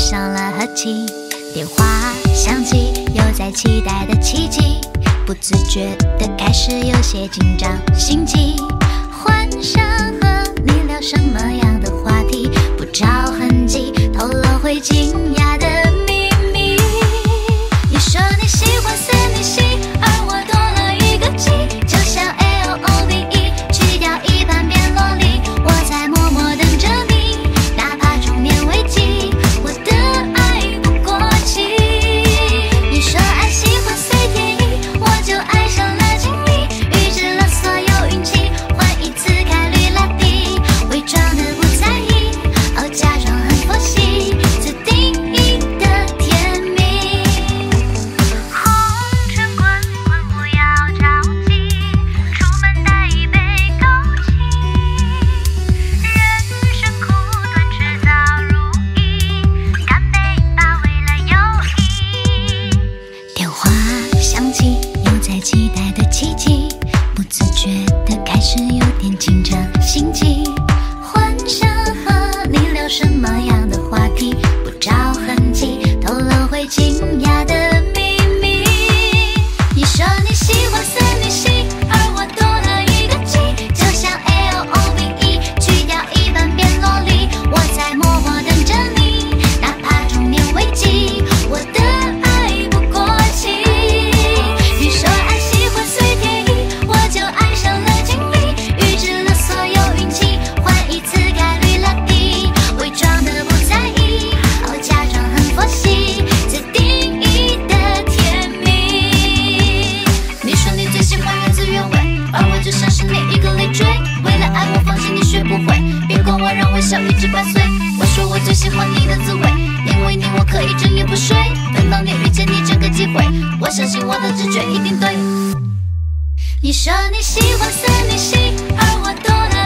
上了和气，电话响起，又在期待的奇迹，不自觉的开始有些紧张，心悸，幻想和你聊什么样的话题，不着痕迹透露会惊讶的秘密。你说你喜欢森女系，而我多了一个 G， 就像 LOVE 去掉一半变萝莉，我在默默等着你，哪怕中年危机，我的爱不过期。你说爱喜欢随天意，我就爱上了经历，预知了所有运气，换一次概率拉低，伪装的不在意，哦假装很佛系，自定义的甜蜜。红尘滚滚不要着急，出门带一杯枸杞，人生苦短迟早如意，干杯吧未来友谊。电话响起，又在期待的奇迹，不自觉的开始有点紧张，心悸，幻想和你聊什么样的话题，不着痕迹透露会惊讶的秘密。你说你喜欢森女系，而我多了一个 G， 就像 LOVE 去掉一半变萝莉，我在默默等着你，哪怕中年危机，我的爱不过期。你说爱喜欢随天意，我就爱上了经历，预知了所有运气，换一次概率拉低，伪装的不在意，哦假装很佛系，自定义的甜蜜。你说你最喜欢原汁原味，而我就像是你一个累赘，为了爱我放弃你学不会，别管我让微笑一直伴随。我说我最喜欢你的滋味，因为你我可以整夜不睡，等到你遇见你这个机会，我相信我的直觉一定对。你说你喜欢森女系，而我多了